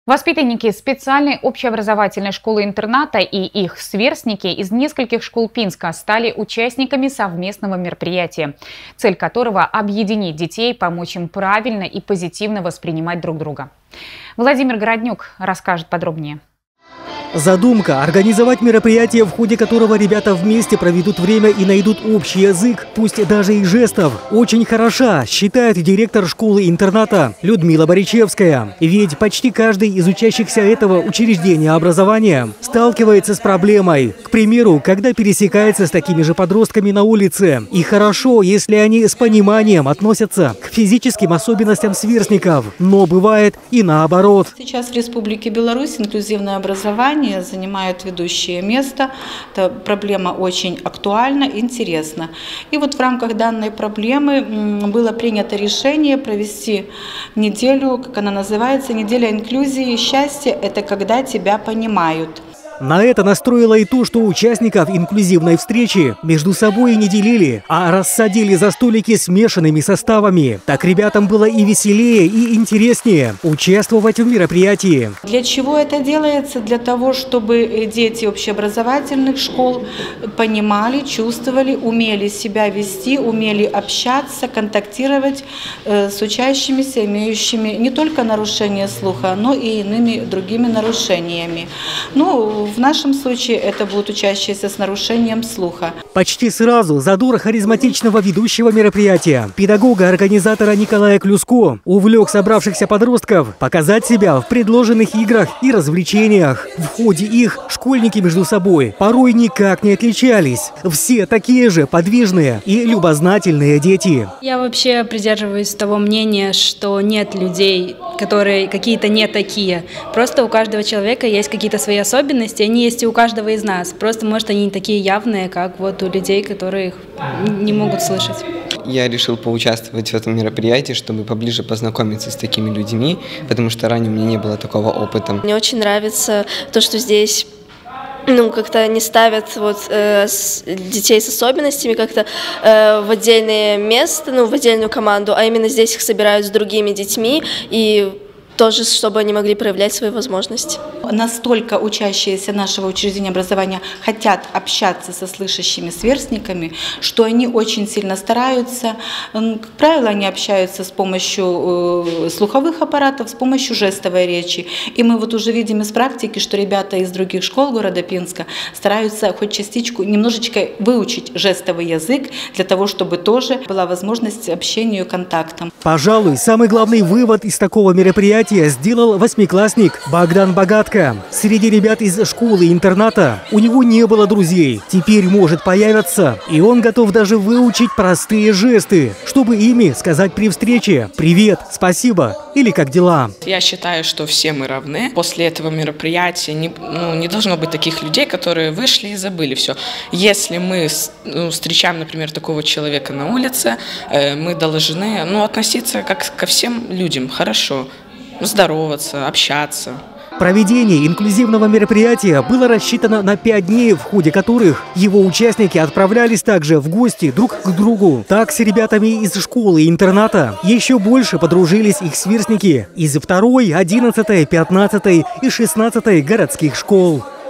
Воспитанники специальной общеобразовательной школы-интерната и их сверстники из нескольких школ Пинска стали участниками совместного мероприятия, цель которого – объединить детей, помочь им правильно и позитивно воспринимать друг друга. Владимир Городнюк расскажет подробнее. Задумка – организовать мероприятие, в ходе которого ребята вместе проведут время и найдут общий язык, пусть даже и жестов. Очень хороша, считает директор школы-интерната Людмила Боричевская. Ведь почти каждый из учащихся этого учреждения образования сталкивается с проблемой. К примеру, когда пересекается с такими же подростками на улице. И хорошо, если они с пониманием относятся к физическим особенностям сверстников. Но бывает и наоборот. Сейчас в Республике Беларусь инклюзивное образование занимает ведущее место. Эта проблема очень актуальна, интересна. И вот в рамках данной проблемы было принято решение провести неделю, как она называется, неделя инклюзии. Счастье – это когда тебя понимают. На это настроило и то, что участников инклюзивной встречи между собой не делили, а рассадили за столики смешанными составами. Так ребятам было и веселее, и интереснее участвовать в мероприятии. Для чего это делается? Для того, чтобы дети общеобразовательных школ понимали, чувствовали, умели себя вести, умели общаться, контактировать с учащимися, имеющими не только нарушение слуха, но и иными другими нарушениями. В нашем случае это будут учащиеся с нарушением слуха. Почти сразу задор харизматичного ведущего мероприятия, педагога-организатора Николая Клюско, увлек собравшихся подростков показать себя в предложенных играх и развлечениях. В ходе их школьники между собой порой никак не отличались. Все такие же подвижные и любознательные дети. Я вообще придерживаюсь того мнения, что нет людей, которые какие-то не такие. Просто у каждого человека есть какие-то свои особенности, они есть и у каждого из нас. Просто, может, они не такие явные, как вот у людей, которые их не могут слышать. Я решил поучаствовать в этом мероприятии, чтобы поближе познакомиться с такими людьми, потому что ранее у меня не было такого опыта. Мне очень нравится то, что здесь как-то не ставят детей с особенностями как-то в отдельное место, в отдельную команду, а именно здесь их собирают с другими детьми и тоже, чтобы они могли проявлять свои возможности. Настолько учащиеся нашего учреждения образования хотят общаться со слышащими сверстниками, что они очень сильно стараются. Как правило, они общаются с помощью слуховых аппаратов, с помощью жестовой речи. И мы вот уже видим из практики, что ребята из других школ города Пинска стараются хоть частичку, немножечко выучить жестовый язык, для того, чтобы тоже была возможность общению, контактам. Пожалуй, самый главный вывод из такого мероприятия сделал восьмиклассник Богдан Богатко. Среди ребят из школы-интерната у него не было друзей. Теперь может появиться. И он готов даже выучить простые жесты, чтобы ими сказать при встрече «Привет», «Спасибо» или «Как дела?». Я считаю, что все мы равны. После этого мероприятия не должно быть таких людей, которые вышли и забыли все. Если мы встречаем, например, такого человека на улице, мы должны относиться как ко всем людям хорошо. Здороваться, общаться. Проведение инклюзивного мероприятия было рассчитано на 5 дней, в ходе которых его участники отправлялись также в гости друг к другу. Так с ребятами из школы и интерната еще больше подружились их сверстники из 2-й, 11-й, 15-й и 16-й городских школ.